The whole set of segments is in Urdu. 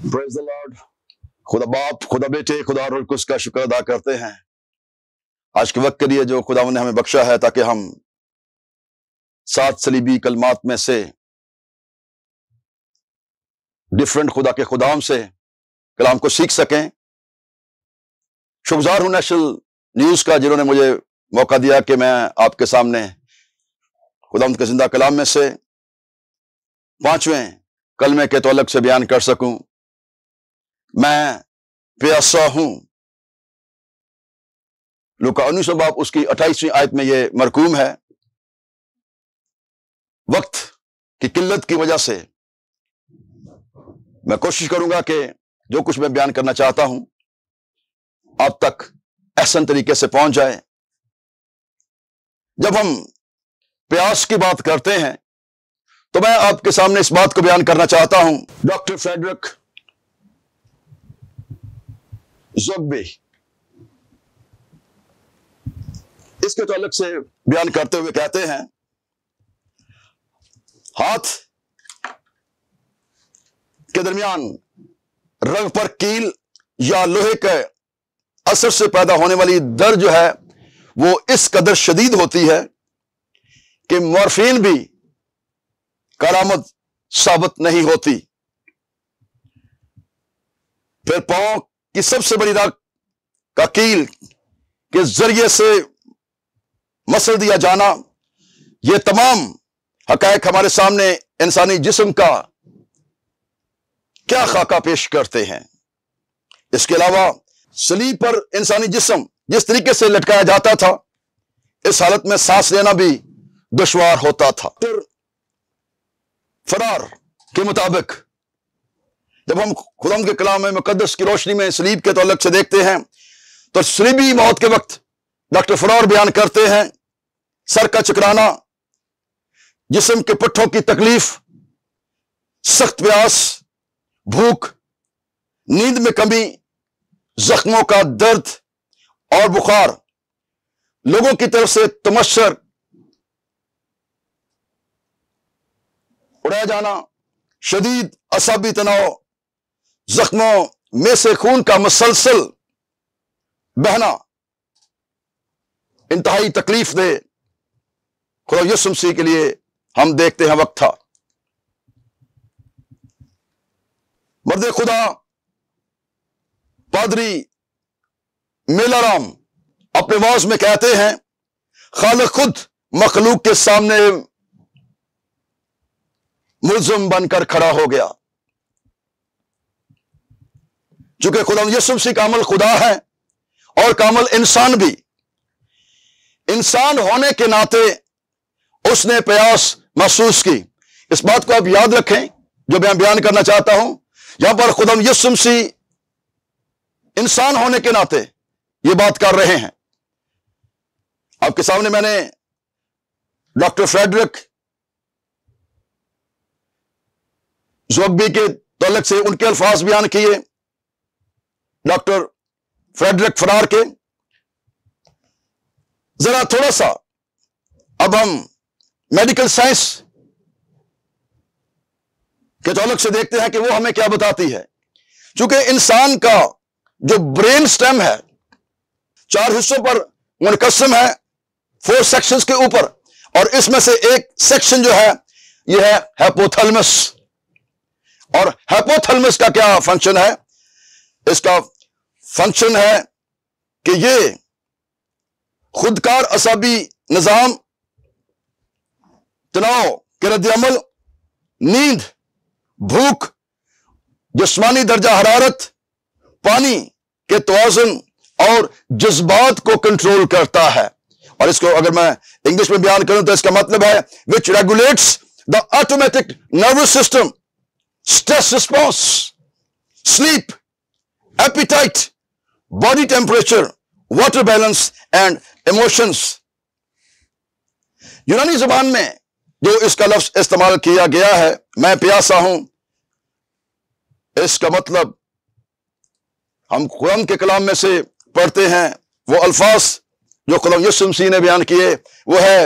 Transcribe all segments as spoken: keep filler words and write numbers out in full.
Praise the Lord. खुदा बाप, खुदा बेटे, खुदा रूह कुद्दूस का शुक्र अदा करते हैं आज के वक्त के लिए जो खुदा ने हमें बख्शा है, ताकि हम सात सलीबी कलमात में से डिफरेंट खुदा के खुदाम से कलाम को सीख सकें। शुक्रगुजार हूं नेशनल न्यूज का, जिन्होंने मुझे मौका दिया कि मैं आपके सामने खुदावंद के जिंदा कलाम में से पांचवें कलमे के तौलक से बयान कर सकूं। मैं प्यासा हूं। लूका उन्नीसवां बाब उसकी अट्ठाईसवीं आयत में यह मरकूम है। वक्त की किल्लत की वजह से मैं कोशिश करूंगा कि जो कुछ मैं बयान करना चाहता हूं आप तक एहसन तरीके से पहुंच जाए। जब हम प्यास की बात करते हैं तो मैं आपके सामने इस बात को बयान करना चाहता हूं। डॉक्टर फ्रेडरिक ज़ोग्बी इसके ताल्लुक से बयान करते हुए कहते हैं, हाथ के दरमियान रग पर कील या लोहे के असर से पैदा होने वाली दर्द जो है वो इस कदर शदीद होती है कि मॉर्फिन भी करामत साबित नहीं होती। फिर पांव की सबसे बड़ी रग का कील के जरिए से मसल दिया जाना, ये तमाम हकायक हमारे सामने इंसानी जिस्म का क्या खाका पेश करते हैं। इसके अलावा सलीब पर इंसानी जिस्म जिस तरीके से लटकाया जाता था, इस हालत में सांस लेना भी दुश्वार होता था। फरार के मुताबिक जब हम खुदाम के कलाम में मुकद्दस की रोशनी में सलीब के तौलक से देखते हैं तो सलीबी मौत के वक्त डॉक्टर फरार बयान करते हैं, सर का चकराना, जिस्म के पुट्ठों की तकलीफ, सख्त प्यास, भूख, नींद में कमी, जख्मों का दर्द और बुखार, लोगों की तरफ से तमस्सर, उड़ाया जाना, शदीद असाबी तनाव, जख्मों में से खून का मुसलसल बहना इंतहाई तकलीफ दे खुदा यीशु मसीह के लिए हम देखते हैं वक्त था। मर्द खुदा पादरी मेलाराम अपने वाज में कहते हैं, खालिक खुद मखलूक के सामने मुल्ज़िम बनकर खड़ा हो गया। चूंकि खुदा यीशु मसीह का अमल खुदा है और कामल इंसान भी, इंसान होने के नाते उसने प्यास महसूस की। इस बात को आप याद रखें जो मैं बयान करना चाहता हूं। यहां पर खुदा यीशु मसीह इंसान होने के नाते यह बात कर रहे हैं। आपके सामने मैंने डॉक्टर फ्रेडरिक ज़ोग्बी के तौलक से उनके अल्फाज बयान किए, डॉक्टर फ्रेडरिक फरार के। जरा थोड़ा सा अब हम मेडिकल साइंस के तौलक से देखते हैं कि वो हमें क्या बताती है। चूंकि इंसान का जो ब्रेन स्टेम है चार हिस्सों पर मुनकसम है, फोर सेक्शंस के ऊपर, और इसमें से एक सेक्शन जो है यह है हाइपोथैलेमस। और हाइपोथैलेमस का क्या फंक्शन है? इसका फंक्शन है कि ये खुदकार असाबी निजाम, तनाव के रद्द-ए-अमल, नींद, भूख, जिस्मानी दर्जा हरारत, पानी के तवाज़ुन और जज्बात को कंट्रोल करता है। और इसको अगर मैं इंग्लिश में बयान करूं तो इसका मतलब है which regulates the automatic nervous system, stress response, sleep, appetite, body temperature, water balance and emotions. यूनानी जुबान में जो इसका लफ्ज इस्तेमाल किया गया है, मैं प्यासा हूं, इसका मतलब हम कुरान के कलाम में से पढ़ते हैं वो अल्फाज जो खुदा यीशु मसीह ने बयान किए, वो है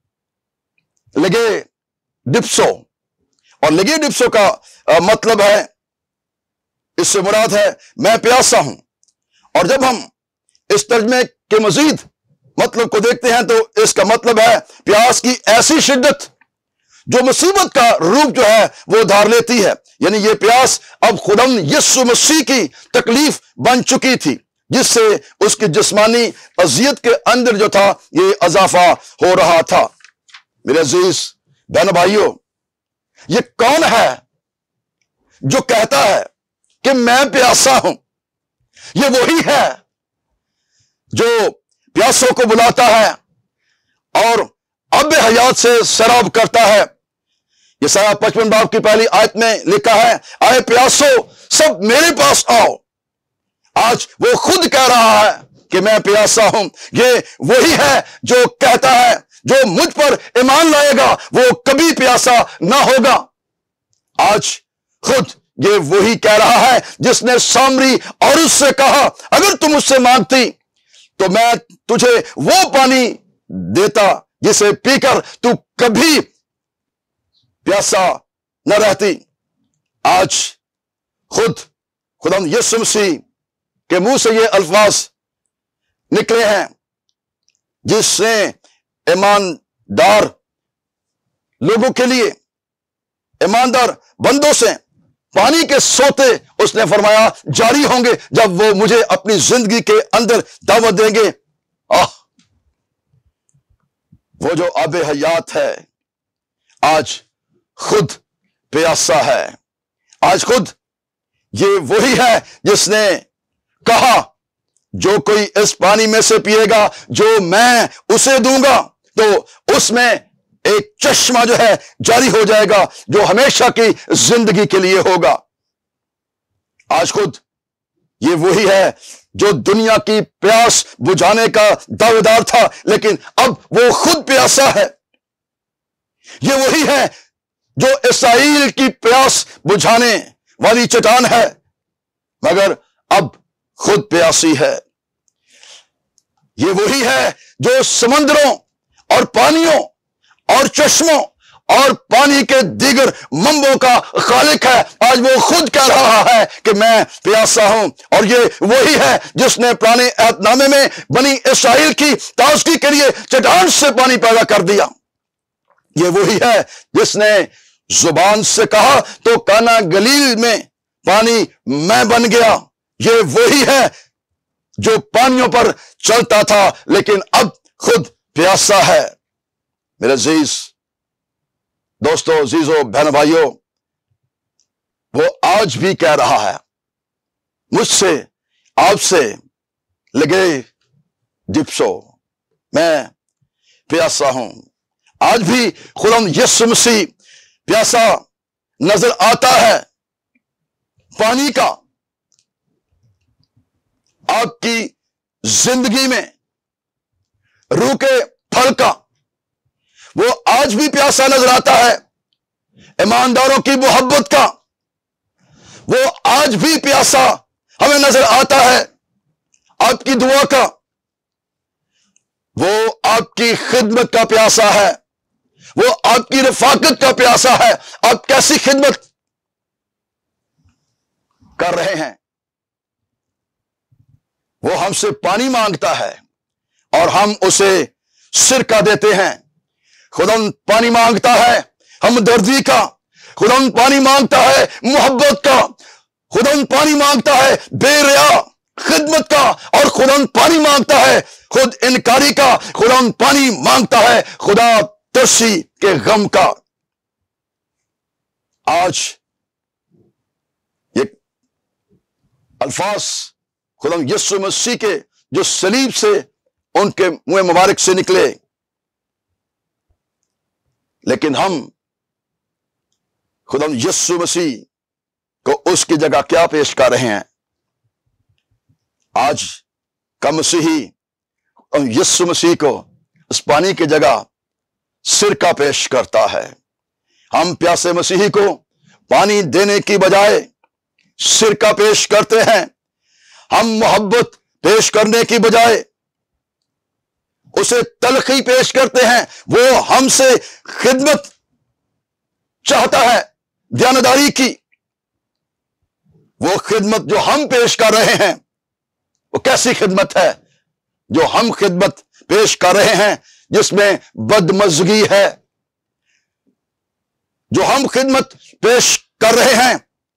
लगे डिप्सो। और लगे डिप्सो का आ, मतलब है اس سے مراد ہے میں پیاسا ہوں۔ اور جب ہم اس ترجمے کے مزید مطلب کو دیکھتے ہیں تو اس کا مطلب ہے پیاس کی ایسی شدت جو مصیبت کا روپ جو ہے وہ دھار لیتی ہے، یعنی یہ پیاس اب خداوند یسوع مسیح کی تکلیف بن چکی تھی، جس سے اس کی جسمانی اذیت کے اندر جو تھا یہ اضافہ ہو رہا تھا۔ میرے عزیز بہن بھائیوں، یہ کون ہے جو کہتا ہے کہ میں پیاسا ہوں؟ یہ وہی ہے جو پیاسوں کو بلاتا ہے اور آب حیات سے سیراب کرتا ہے۔ یسایہ پچپن باب کی پہلی آیت میں لکھا ہے، آئے پیاسو سب میرے پاس آؤ۔ آج وہ خود کہہ رہا ہے کہ میں پیاسا ہوں۔ یہ وہی ہے جو کہتا ہے جو مجھ پر ایمان لائے گا وہ کبھی پیاسا نہ ہوگا۔ آج خود یہ وہی کہہ رہا ہے جس نے سامری عورت سے کہا، اگر تم مجھ سے مانگتی تو میں تجھے وہ پانی دیتا جسے پی کر تو کبھی پیاسا نہ رہتی۔ آج خود خداوند یسوع مسیح کے منہ سے یہ الفاظ نکلے ہیں، جس نے ایماندار لوگوں کے لیے، ایماندار بندوں سے پانی کے سوتے اس نے فرمایا جاری ہوں گے جب وہ مجھے اپنی زندگی کے اندر دعوت دیں گے۔ آہ، وہ جو آب حیات ہے آج خود پیاسا ہے۔ آج خود یہ وہی ہے جس نے کہا جو کوئی اس پانی میں سے پیے گا جو میں اسے دوں گا تو اس میں ایک چشمہ جو ہے جاری ہو جائے گا جو ہمیشہ کی زندگی کے لیے ہوگا۔ آج خود یہ وہی ہے جو دنیا کی پیاس بجھانے کا دعویدار تھا، لیکن اب وہ خود پیاسا ہے۔ یہ وہی ہے جو اسرائیل کی پیاس بجھانے والی چٹان ہے، مگر اب خود پیاسی ہے۔ یہ وہی ہے جو سمندروں اور پانیوں اور چشموں اور پانی کے دیگر منبعوں کا خالق ہے۔ آج وہ خود کہہ رہا ہے کہ میں پیاسا ہوں، اور یہ وہی ہے جس نے پرانے عہد نامے میں بنی اسرائیل کی تازگی کے لیے چٹان سے پانی پیدا کر دیا۔ یہ وہی ہے جس نے زبان سے کہا تو کانا گلیل میں پانی میں بن گیا۔ یہ وہی ہے جو پانیوں پر چلتا تھا لیکن اب خود پیاسا ہے۔ میرے عزیز دوستو، عزیزو، بہن بھائیو، وہ آج بھی کہہ رہا ہے مجھ سے، آپ سے لگے ڈپسو، میں پیاسا ہوں۔ آج بھی خداوند یسوع مسیح پیاسا نظر آتا ہے پانی کا آپ کی زندگی میں، روح کے پھل کا۔ وہ آج بھی پیاسا نظر آتا ہے ایمانداروں کی محبت کا۔ وہ آج بھی پیاسا ہمیں نظر آتا ہے آپ کی دعا کا۔ وہ آپ کی خدمت کا پیاسا ہے، وہ آپ کی رفاقت کا پیاسا ہے۔ آپ کیسی خدمت کر رہے ہیں؟ وہ ہم سے پانی مانگتا ہے اور ہم اسے سرکہ دیتے ہیں۔ خداوند پانی مانگتا ہے ہمدردی کا، خداوند پانی مانگتا ہے محبت کا، خداوند پانی مانگتا ہے بے ریا خدمت کا، اور خداوند پانی مانگتا ہے خود انکاری کا۔ خداوند پانی مانگتا ہے خدا ترسی کے غم کا۔ آج یہ الفاظ خداوند یسوع مسیح کے جو صلیب سے ان کے منہ مبارک سے نکلے، لیکن ہم خداوند یسوع مسیح کو اس کی جگہ کیا پیش کر رہے ہیں؟ آج کا مسیحی یسوع مسیح کو اس پانی کی جگہ سرکہ پیش کرتا ہے۔ ہم پیاسے مسیحی کو پانی دینے کی بجائے سرکہ پیش کرتے ہیں۔ ہم محبت پیش کرنے کی بجائے اسے تلخی پیش کرتے ہیں۔ وہ ہم سے خدمت چاہتا ہے، دیانتداری کی۔ وہ خدمت جو ہم پیش کر رہے ہیں وہ کیسی خدمت ہے؟ جو ہم خدمت پیش کر رہے ہیں جس میں بدمزگی ہے، جو ہم خدمت پیش کر رہے ہیں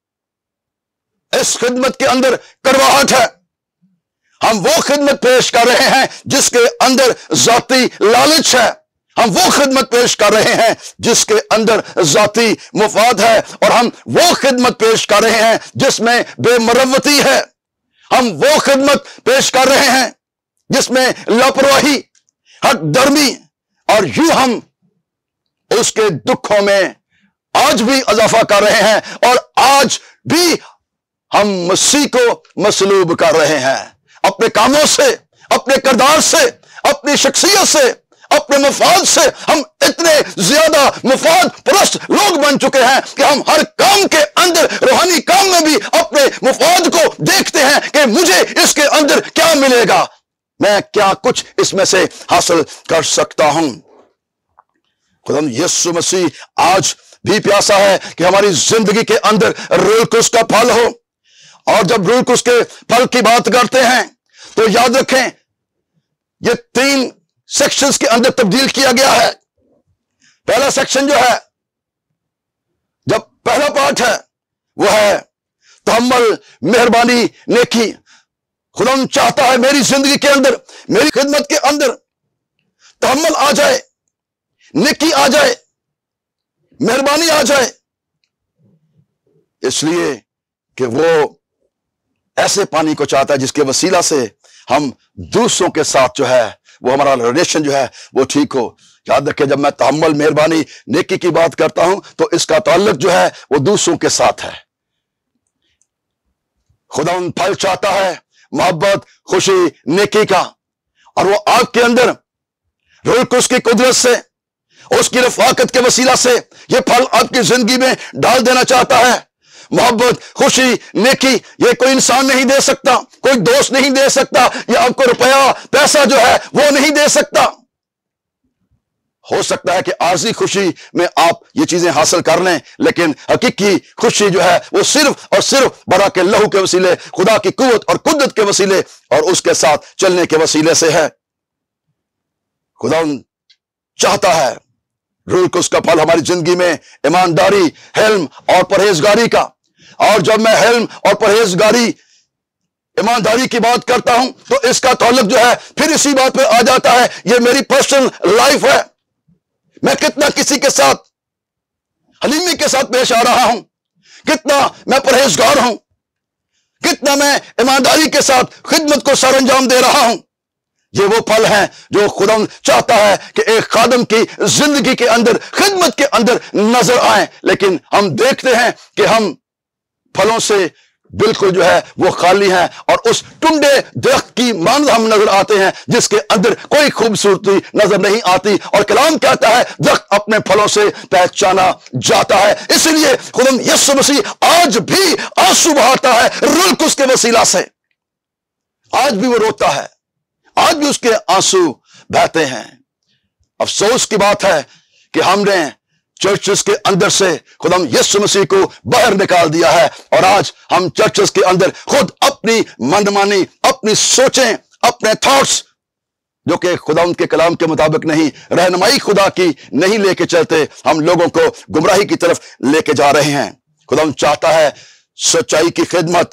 اس خدمت کے اندر کڑواہٹ ہے، ہم وہ خدمت پیش کر رہے ہیں جس کے اندر ذاتی لالچ ہے، ہم وہ خدمت پیش کر رہے ہیں جس کے اندر ذاتی مفاد ہے، اور ہم وہ خدمت پیش کر رہے ہیں جس میں بے مروتی ہے، ہم وہ خدمت پیش کر رہے ہیں جس میں لاپرواہی، حق درمی، اور یوں ہم اس کے دکھوں میں آج بھی اضافہ کر رہے ہیں، اور آج بھی ہم مسیح کو مسلوب کر رہے ہیں اپنے کاموں سے، اپنے کردار سے، اپنی شخصیت سے، اپنے مفاد سے۔ ہم اتنے زیادہ مفاد پرست لوگ بن چکے ہیں کہ ہم ہر کام کے اندر، روحانی کام میں بھی اپنے مفاد کو دیکھتے ہیں کہ مجھے اس کے اندر کیا ملے گا، میں کیا کچھ اس میں سے حاصل کر سکتا ہوں۔ خدا یسوع مسیح آج بھی پیاسا ہے کہ ہماری زندگی کے اندر روح القدس کا پھل ہو، اور جب روح القدس کے پھل کی بات کرتے ہیں تو یاد رکھیں یہ تین سیکشنز کے اندر تبدیل کیا گیا ہے۔ پہلا سیکشن جو ہے، جب پہلا پارٹ ہے وہ ہے تحمل، مہربانی، نیکی۔ خدا چاہتا ہے میری زندگی کے اندر، میری خدمت کے اندر تحمل آ جائے، نیکی آ جائے، مہربانی آ جائے، اس لیے کہ وہ ایسے پانی کو چاہتا ہے جس کے وسیلہ سے ہم دوسروں کے ساتھ جو ہے وہ ہمارا ریلیشن جو ہے وہ ٹھیک ہو۔ یاد رکھیں جب میں تحمل، مہربانی، نیکی کی بات کرتا ہوں تو اس کا تعلق جو ہے وہ دوسروں کے ساتھ ہے۔ خدا ان پھل چاہتا ہے محبت، خوشی، نیکی کا، اور وہ آپ کے اندر روح القدس کی قدرت سے، اس کی رفاقت کے وسیلہ سے یہ پھل آپ کی زندگی میں ڈال دینا چاہتا ہے۔ محبت، خوشی، نیکی یہ کوئی انسان نہیں دے سکتا، کوئی دوست نہیں دے سکتا، یہ آپ کو روپیہ، پیسہ جو ہے وہ نہیں دے سکتا۔ ہو سکتا ہے کہ عارضی خوشی میں آپ یہ چیزیں حاصل کر لیں، لیکن حقیقی خوشی جو ہے وہ صرف اور صرف برا کے لہو کے وسیلے، خدا کی قوت اور قدرت کے وسیلے اور اس کے ساتھ چلنے کے وسیلے سے ہے۔ خدا چاہتا ہے روح القدس کا پھل ہماری زندگی میں ایمانداری، حلم اور پرہیزگاری کا، اور جب میں حلم اور پرہیزگاری، ایمانداری کی بات کرتا ہوں تو اس کا تعلق جو ہے پھر اسی بات پہ آ جاتا ہے، یہ میری پرسنل لائف ہے، میں کتنا کسی کے ساتھ حلیمی کے ساتھ پیش آ رہا ہوں، کتنا میں پرہیزگار ہوں، کتنا میں ایمانداری کے ساتھ خدمت کو سر انجام دے رہا ہوں۔ یہ وہ پھل ہیں جو خدا چاہتا ہے کہ ایک خادم کی زندگی کے اندر، خدمت کے اندر نظر آئیں، لیکن ہم دیکھتے ہیں کہ ہم پھلوں سے بالکل جو ہے وہ خالی ہیں، اور اس ٹنڈے درخت کی مانند ہم نظر آتے ہیں جس کے اندر کوئی خوبصورتی نظر نہیں آتی، اور کلام کہتا ہے درخت اپنے پھلوں سے پہچانا جاتا ہے۔ اس لیے خدا یسوع مسیح آج بھی آنسو بہاتا ہے روح القدس کے وسیلہ سے، آج بھی وہ روتا ہے، آج بھی اس کے آنسو بہتے ہیں۔ افسوس کی بات ہے کہ ہم نے چرچز کے اندر سے خدا یسوع مسیح کو باہر نکال دیا ہے، اور آج ہم چرچز کے اندر خود اپنی منمانی، اپنی سوچیں، اپنے تھاٹس جو کہ خدا ان کے کلام کے مطابق نہیں، رہنمائی خدا کی نہیں لے کے چلتے، ہم لوگوں کو گمراہی کی طرف لے کے جا رہے ہیں۔ خدا چاہتا ہے سچائی کی خدمت،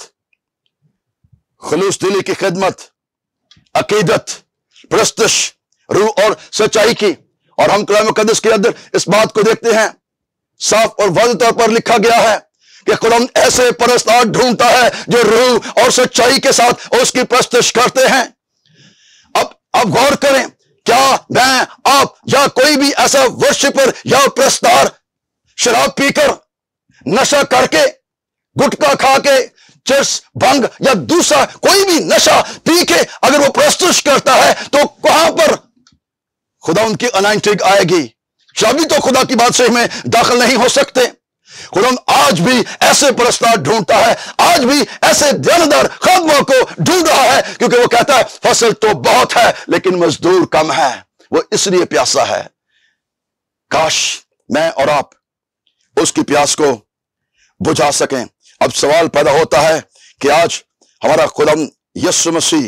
خلوص دلی کی خدمت، عقیدت، پرستش، روح اور سچائی کی، اور ہم کلام مقدس کے اندر اس بات کو دیکھتے ہیں، صاف اور واضح طور پر لکھا گیا ہے کہ خدا ایسے پرستار ڈھونڈتا ہے جو روح اور سچائی کے ساتھ اس کی پرستش کرتے ہیں۔ اب اب غور کریں، کیا میں، آپ یا کوئی بھی ایسا ورشپر یا پرستار شراب پی کر، نشہ کر کے، گٹکا کھا کے، چرس، بھنگ یا دوسرا کوئی بھی نشہ پی کے اگر وہ پرستش کرتا ہے تو کہاں پر خدا ان کی انائنٹنگ آئے گی؟ شابی تو خدا کی بادشاہی میں داخل نہیں ہو سکتے۔ خدا آج بھی ایسے پرستار ڈھونڈتا ہے، آج بھی ایسے دیندار خادموں کو ڈھونڈ رہا ہے، کیونکہ وہ کہتا ہے فصل تو بہت ہے لیکن مزدور کم ہے، وہ اس لیے پیاسا ہے۔ کاش میں اور آپ اس کی پیاس کو بجھا سکیں۔ اب سوال پیدا ہوتا ہے کہ آج ہمارا خدا یسوع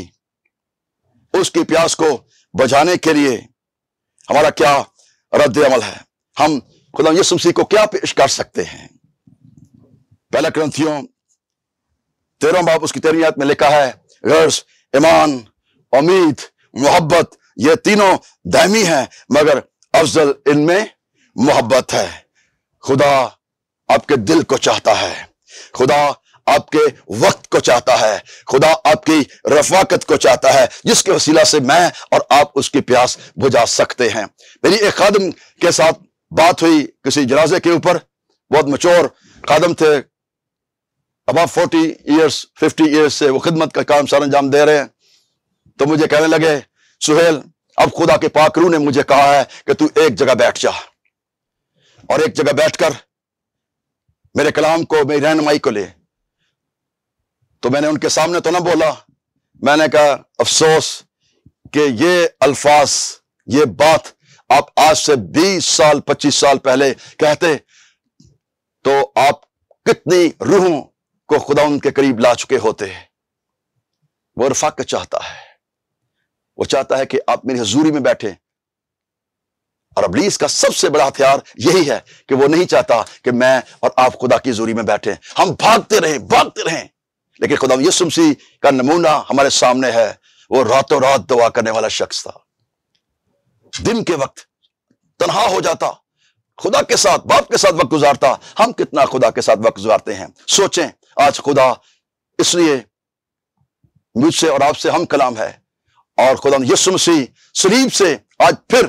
مسیح اس کی پیاس کو بجھانے کے لیے ہمارا کیا رد عمل ہے؟ ہم خدا یسوع مسیح کو کیا پیش کر سکتے ہیں؟ پہلا کرنتھیوں تیرہ باب اس کی تیرہویں آیت میں لکھا ہے، غرض ایمان، امید، محبت یہ تینوں دائمی ہیں، مگر افضل ان میں محبت ہے۔ خدا آپ کے دل کو چاہتا ہے، خدا آپ کے وقت کو چاہتا ہے، خدا آپ کی رفاقت کو چاہتا ہے، جس کے وسیلہ سے میں اور آپ اس کی پیاس بجھا سکتے ہیں۔ میری ایک خادم کے ساتھ بات ہوئی کسی جنازے کے اوپر، بہت مچور خادم تھے، about forty years fifty years سے وہ خدمت کا کام سر انجام دے رہے ہیں۔ تو مجھے کہنے لگے، سہیل اب خدا کے پاک روح نے مجھے کہا ہے کہ تو ایک جگہ بیٹھ جا اور ایک جگہ بیٹھ کر میرے کلام کو، میری رہنمائی کو لے۔ تو میں نے ان کے سامنے تو نہ بولا، میں نے کہا افسوس کہ یہ الفاظ، یہ بات آپ آج سے بیس سال پچیس سال پہلے کہتے تو آپ کتنی روحوں کو خدا ان کے قریب لا چکے ہوتے۔ وہ رفاقت چاہتا ہے، وہ چاہتا ہے کہ آپ میری حضوری میں بیٹھیں، اور ابلیس کا سب سے بڑا ہتھیار یہی ہے کہ وہ نہیں چاہتا کہ میں اور آپ خدا کی حضوری میں بیٹھیں، ہم بھاگتے رہیں بھاگتے رہیں۔ لیکن خدا یسوع مسیح کا نمونہ ہمارے سامنے ہے، وہ راتوں رات دعا کرنے والا شخص تھا، دن کے وقت تنہا ہو جاتا، خدا کے ساتھ، باپ کے ساتھ وقت گزارتا۔ ہم کتنا خدا کے ساتھ وقت گزارتے ہیں؟ سوچیں، آج خدا اس لیے مجھ سے اور آپ سے ہم کلام ہے، اور خدا یسوع مسیح صلیب سے آج پھر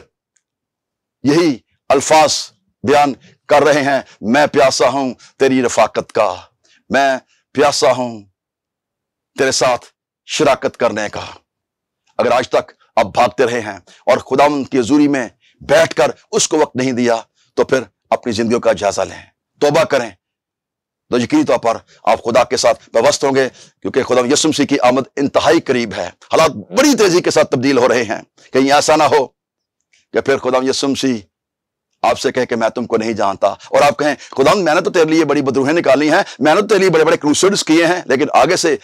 یہی الفاظ بیان کر رہے ہیں، میں پیاسا ہوں تیری رفاقت کا، میں پیاسا ہوں تیرے ساتھ شراکت کرنے کا۔ اگر آج تک آپ بھاگتے رہے ہیں اور خدا کی حضوری میں بیٹھ کر اس کو وقت نہیں دیا، تو پھر اپنی زندگیوں کا جائزہ لیں، توبہ کریں، تو یقینی طور پر آپ خدا کے ساتھ پیوست ہوں گے، کیونکہ خدا یسوع مسیح کی آمد انتہائی قریب ہے۔ حالات بڑی تیزی کے ساتھ تبدیل ہو رہے ہیں، کہیں ایسا نہ ہو کہ پھر خدا یسوع مسیح آپ سے کہے کہ میں تم کو نہیں جانتا، اور آپ کہیں خدا میں نے تو تیرے لیے بڑی بدروہیں نکالی ہیں، میں نے تو تیرے لیے بڑے بڑے کروسیڈز کیے ہیں، لیکن آگے سے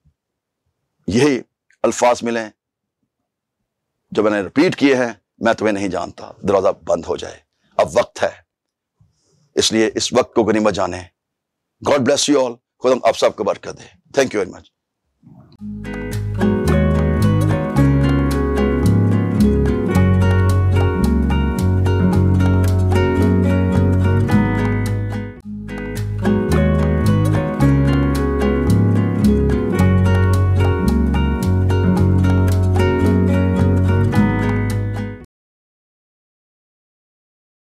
یہی الفاظ ملیں جو میں نے ریپیٹ کیے ہیں، میں تمہیں نہیں جانتا، دروازہ بند ہو جائے۔ اب وقت ہے، اس لیے اس وقت کو غنیمت جانیں۔ گاڈ بلیس یو آل، خدا آپ سب کو برکت دے۔ Thank you very much.